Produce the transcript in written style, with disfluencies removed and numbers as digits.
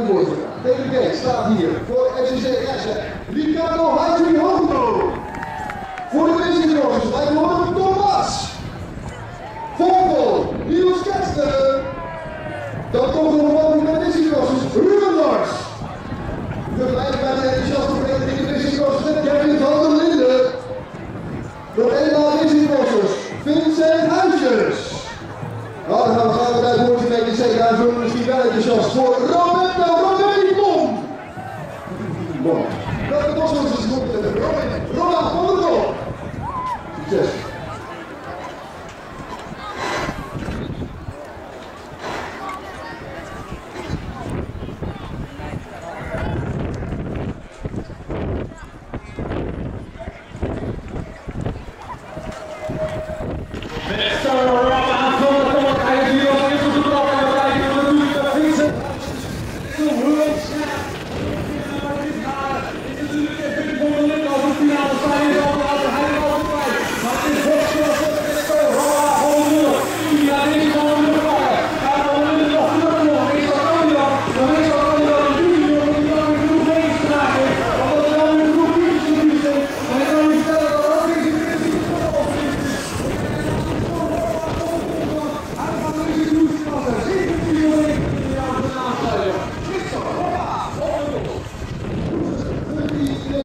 worden. DVG staat hier voor FCC Essen. Ricardo Hooglo. Voor de Wisselcrossers, wij horen Thomas. Vogel, Niels Kester. Dan komt er nog wat met de Wisselcrossers, Ruben Lars. Tegelijk bij de enthousiaste vereniging de Wisselcrossers met Kevin van der Linden. Nog eenmaal Wisselcrossers, Vincent Huisjes. Nou, dan gaan we gaan bij het woordje mee. De CK zullen misschien wel enthousiast voor Roberto Roderick.